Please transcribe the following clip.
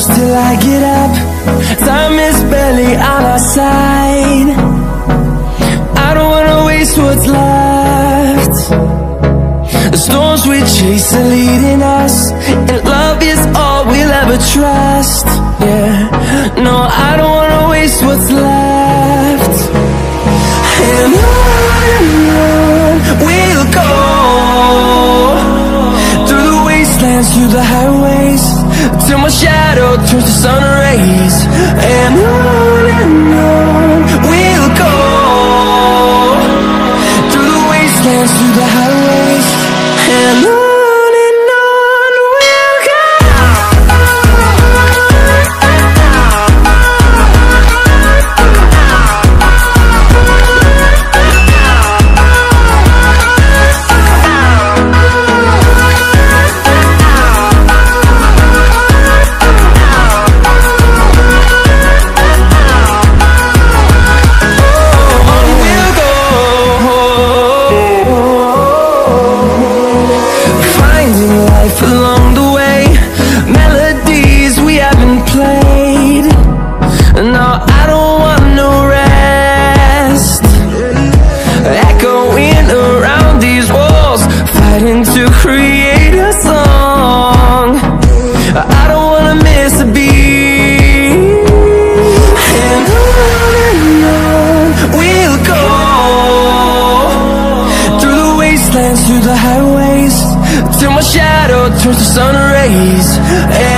push till I get up. Time is barely on our side. I don't wanna waste what's left. The storms we chase are leading us, and love is all we'll ever trust. Yeah, no, I don't wanna waste what's left. And on we'll go, through the wastelands, through the highways, till my shadow turns to sun rays. And on we'll go, through the wastelands, through the highways, and on we'll go. Along the way, melodies we haven't played. No, I don't want no rest. Echoing around these walls, fighting to create a song. I don't wanna miss a beat. And on we'll go, through the wastelands, through the highways, till my shadow turns to sun rays.